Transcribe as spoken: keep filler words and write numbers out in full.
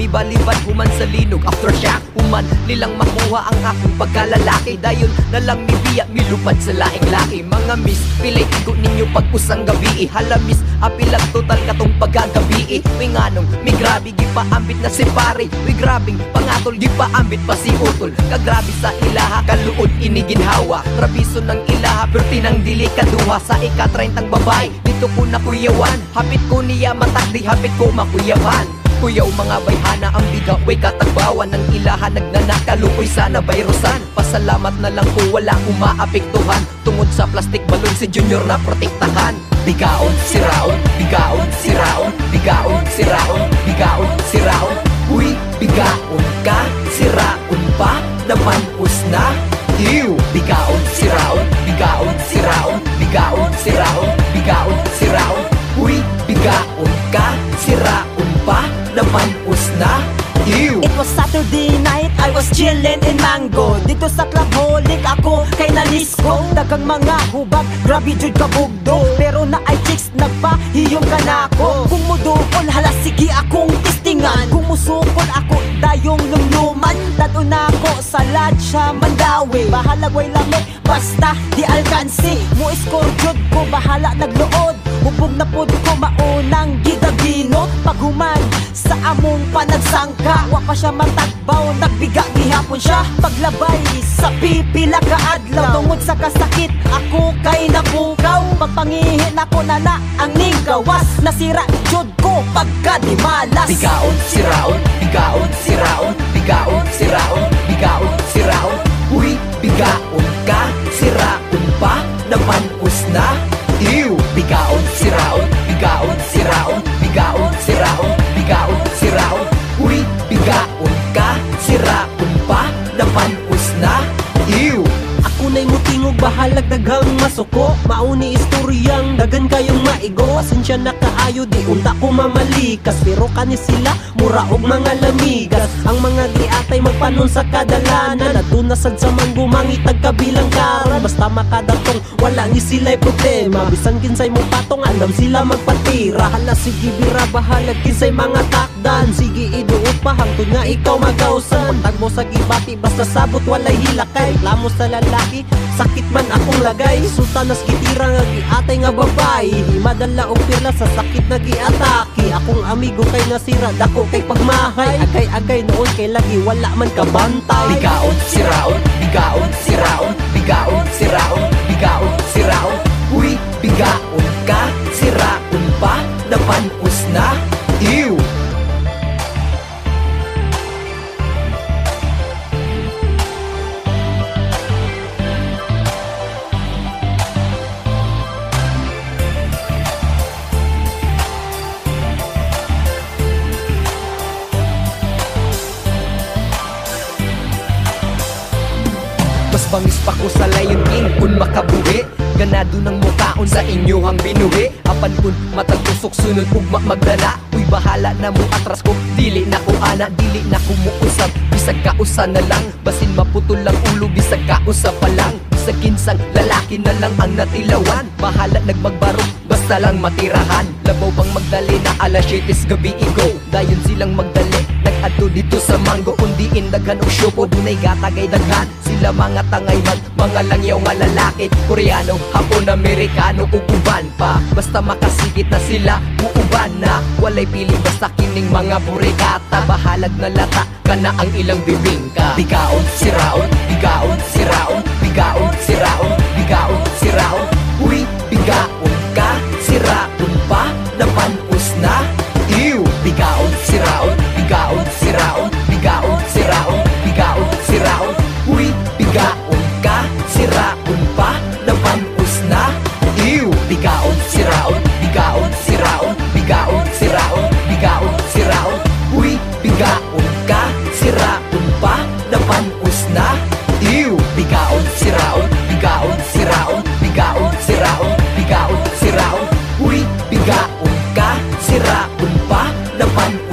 Libalibad human sa linog aftershock. Human nilang makuha ang akong pagkalalaki. Dayon na lang mi biya milupad sa laing laki. Mga miss, pilay ko ninyo pag-usang gabi. Halamis, apilag total katong pagkagabi. May nganong, may grabe gipaambit na si pare. May grabing pangatol gipaambit pa si utol. Kagrabe sa ilaha, kaluod iniginhawa. Rabiso ng ilaha, perti ng dili kaduha. Sa ika-trentang babay, dito ko na kuyawan. Hapit ko niya matakdi, hapit ko makuyawan. Kuyaw mga bayhana ang biga, way katagbawan ng ilaha. Nagnanakaluoy sana bayrusan. Pasalamat na lang ko wala umaapektuhan. Tungod sa plastic balon si Junior na protektahan. Bigaon, siraon, bigaon, siraon, bigaon, siraon, bigaon, siraon. Uy, bigaon ka, siraon pa, naman usna. Ew, bigaon, siraon, bigaon, siraon, bigaon, siraon, bigaon, siraon. Uy, bigaon ka, siraon pa, naman usna. Ew. It was Saturday night, I was chillin' in Mango. Dito sa clubholic ako kay nalisco. Dagang mga hubag, grabe jud kabugdo. Pero na ay chicks nagpahiyong ka na ako. Kung mudukol, hala sige akong testingan. Kung musukol ako, dayong lumluman. Tado na ako sa Ladya, Mandawi. Bahala way lami, basta di alkansi. Mo score jud ko, bahala nagluod. Hubog na pod ko, maunang gidabino. Paghuman sa among panagsangka, wa pa siya matagbaw, nagbiga gihapon siya. Paglabay sa pipila ka adlaw, tungod sa kasakit ako kay nabukaw. Pagpangihin ako na na ang ninggawas, nasira jud ko pagka di malas. Bigaon, siraon, bigaon, siraon, bigaon, siraon, bigaon, siraon. Uy, bigaon ka, siraon pa, naman usna. Ew, bigaon, siraon, bigaon, siraon, bigaon, siraon, bigaon, siraon. Uy, bigaon ka, siraon pa, naman usna. Ew. Ako na'y mutingog, bahalag daghang masuko. Mauni istoryang dagan kayong maigo. Pasensya na kaayo, di unta ko mamalikas. Pero kani sila, mura og mga lamigas. Ang mga giatay magpanon sa kadalanan. Nadunasad sa manggumangitag kabilang karan. Basta makadatong, wala ni sila'y problema. Bisan kinsay mo patong, alam sila magpatira. Hala sige bira, bahalag kinsay mga takdan. Sige iduot pa, hangtod nga ikaw magausan. Pagtagbo sa gibati, basta sabot walay hilakay. Lamo sa lalaki, sakit man akong lagay. Sultanas gitira nga giatay nga babae. Di madala og pila sa sakit na giatake. Akong amigo kay nasira, dako kay pagmahay. Agay-agay noon kay lagi wala man kabantay. Bigaon, siraon, bigaon, siraon, bigaon, siraon, bigaon, siraon. Uy, bigaon ka, siraon pa, naman usna. Ew. Mas bangis pa ko sa Lion King kung makabuhi. Ganado ng mukaon sa inyohang binuhi. Apan kun matagtusok sunod ugma magdala. Uy bahala na mo atras ko, dili na ko ana, dili na ko muusap. Bisag kausa na lang, basin maputol lang ulo, bisag kausa pa lang. Bisag kinsang lalaki na lang ang natilawan. Bahala nagmagbarok, basta lang matirahan. Labaw pang magdali na alas siyete gabi igo. Dayon silang magdali, nag-adto dito sa Mango. Kundi indaghan og syopo, dunay gatagay daghan. Sila mga tangay mag, mga langyaw nga lalaki. Koreano, Hapon, Amerikano, uban pa. Basta makasigit na sila, uuban na. Walay pili basta kining mga burikata. Bahalag na lata, kana ang ilang bibingka. Bigaon, siraon, bigaon, siraon, bigaon, siraon, bigaon, siraon. Uy, bigaon ka, siraon pa, naman usna. Ew, bigaon, siraon, bigaon, siraon, bigaon, siraon, bigaon, siraon. Uy, bigaon ka, siraon pa, naman usna. Ew, bigaon, siraon, bigaon, siraon, bigaon, siraon, bigaon, siraon. Uy, bigaon ka, siraon pa, naman usna. Ew, bigaon, siraon, bigaon, siraon, bigaon, siraon, bigaon, siraon. Uy, bigaon ka, siraon pa, naman